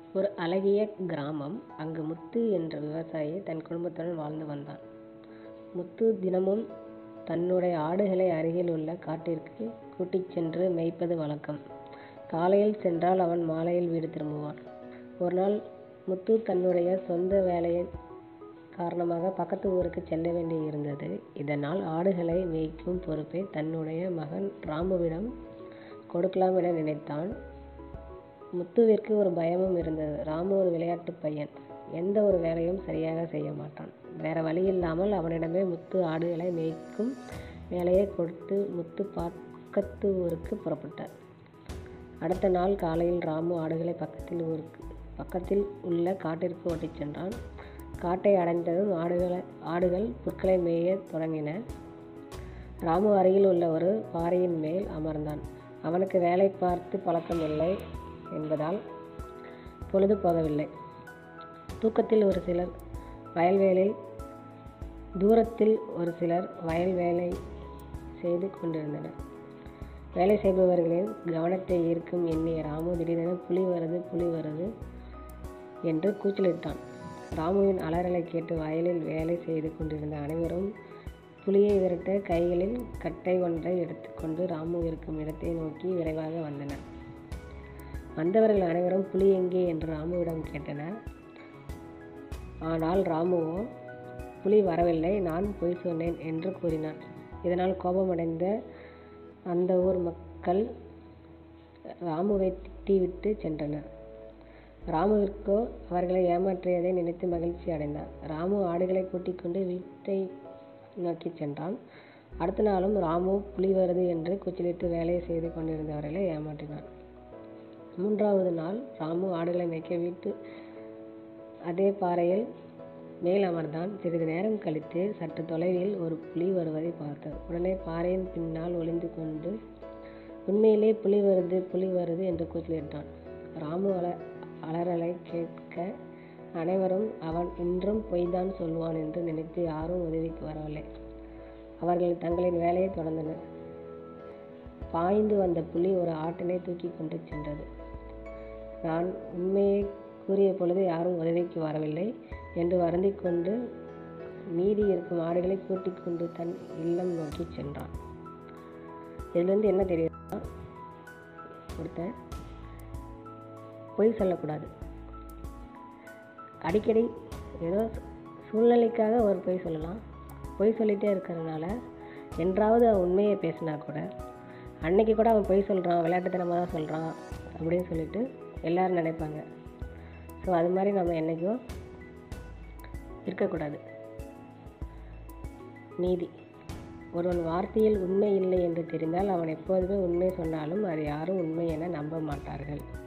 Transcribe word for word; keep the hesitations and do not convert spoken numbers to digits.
ஒரு அழகிய கிராமம். அங்கு முத்து என்ற விவசாயி தன் குடும்பத்துடன் வாழ்ந்து வந்தான். முத்து தினமும் தன்னுடைய ஆடுகளை அருகில் உள்ள காட்டிற்கு கூட்டிச் சென்று மேய்ப்பது வழக்கம். காலையில் சென்றால் அவன் மாலையில் வீடு திரும்புவான். ஒரு நாள் முத்து தன்னுடைய சொந்த வேலையின் காரணமாக பக்கத்து ஊருக்கு செல்ல வேண்டி இருந்தது. இதனால் ஆடுகளை மேய்க்கும் பொறுப்பை தன்னுடைய மகன் ராமுவிடம் கொடுக்கலாம் என நினைத்தான். முத்துவிற்கு ஒரு பயமும் இருந்தது. ராமு ஒரு விளையாட்டு பையன், எந்த ஒரு வேலையும் சரியாக செய்ய மாட்டான். வேற வழி இல்லாமல் அவனிடமே முத்து ஆடுகளை மேய்க்கும் வேலையை கொடுத்து முத்து பக்கத்து ஊருக்கு புறப்பட்டார். அடுத்த நாள் காலையில் ராமு ஆடுகளை பக்கத்தில் ஊருக்கு பக்கத்தில் உள்ள காட்டிற்கு ஓட்டிச் சென்றான். காட்டை அடைந்ததும் ஆடுகளை ஆடுகள் புற்களை மேய தொடங்கின. ராமு அருகில் உள்ள ஒரு பாறையின் மேல் அமர்ந்தான். அவனுக்கு வேலை பார்த்து பழக்கம் இல்லை என்பதால் பொழுது போகவில்லை. தூக்கத்தில் ஒரு சிலர் வயல்வேலில் தூரத்தில் ஒரு சிலர் வயல் வேலை செய்து கொண்டிருந்தனர். வேலை செய்பவர்களின் கவனத்தை ஈர்க்கும் எண்ணிய ராமு திடீரென புலி வருது புலி வருது என்று கூச்சலிட்டான். ராமுவின் அலறலை கேட்டு வயலில் வேலை செய்து கொண்டிருந்த அனைவரும் புலியை விரட்ட கைகளில் கட்டை ஒன்றை எடுத்துக்கொண்டு ராமு இருக்கும் இடத்தை நோக்கி விரைவாக வந்தனர். வந்தவர்கள் அனைவரும் புலி எங்கே என்று ராமுவிடம் கேட்டனர். ஆனால் ராமுவோ புலி வரவில்லை, நான் பொய் சொன்னேன் என்று கூறினான். இதனால் கோபமடைந்த அந்த ஊர் மக்கள் ராமுவை திட்டிவிட்டு சென்றனர். ராமுவிற்கோ அவர்களை ஏமாற்றியதை நினைத்து மகிழ்ச்சி அடைந்தார். ராமு ஆடுகளை கூட்டிக் கொண்டு வீட்டை நோக்கி சென்றான். அடுத்த நாளும் ராமு புலி வருது என்று கூச்சலிட்டு வேலையை செய்து கொண்டிருந்தவர்களை ஏமாற்றினான். மூன்றாவது நாள் ராமு ஆடுகளை மேய்க்க வீட்டு அதே பாறையில் மேல் அமர்ந்தான். சிறிது நேரம் கழித்து சற்று தொலைவில் ஒரு புலி வருவதை பார்த்தான். உடனே பாறையின் பின்னால் ஒளிந்து கொண்டு உண்மையிலே புலி வருது புலி வருது என்று கூச்சலிட்டான். ராமு அல அலறலை கேட்க அனைவரும் அவன் இன்றும் பொய்தான் சொல்வான் என்று நினைத்து யாரும் உதவிக்கு வரவில்லை. அவர்கள் தங்களின் வேலையை தொடர்ந்தனர். பாய்ந்து வந்த புலி ஒரு ஆட்டினை தூக்கி கொண்டு சென்றது. நான் உண்மையை கூறிய பொழுது யாரும் உதவிக்கு வரவில்லை என்று வருந்தி கொண்டு மீதி இருக்கும் ஆடுகளை கூட்டிக் கொண்டு தன் இல்லம் நோக்கி சென்றான். இதிலிருந்து என்ன தெரியுதுன்னா, ஒருத்தன் பொய் சொல்லக்கூடாது. அடிக்கடி ஏதோ சூழ்நிலைக்காக ஒரு பொய் சொல்லலாம். பொய் சொல்லிகிட்டே இருக்கிறதுனால என்றாவது அவன் உண்மையை பேசினா கூட அன்னைக்கு கூட அவன் பொய் சொல்கிறான், விளையாட்டுத்தனமாக தான் சொல்கிறான் அப்படின்னு சொல்லிட்டு எல்லோரும் நினைப்பாங்க. ஸோ அது மாதிரி நம்ம என்றைக்கும் இருக்கக்கூடாது. நீதி. ஒருவன் வார்த்தையில் உண்மை இல்லை என்று தெரிந்தால் அவன் எப்போதுமே உண்மை சொன்னாலும் அது யாரும் உண்மை என நம்ப மாட்டார்கள்.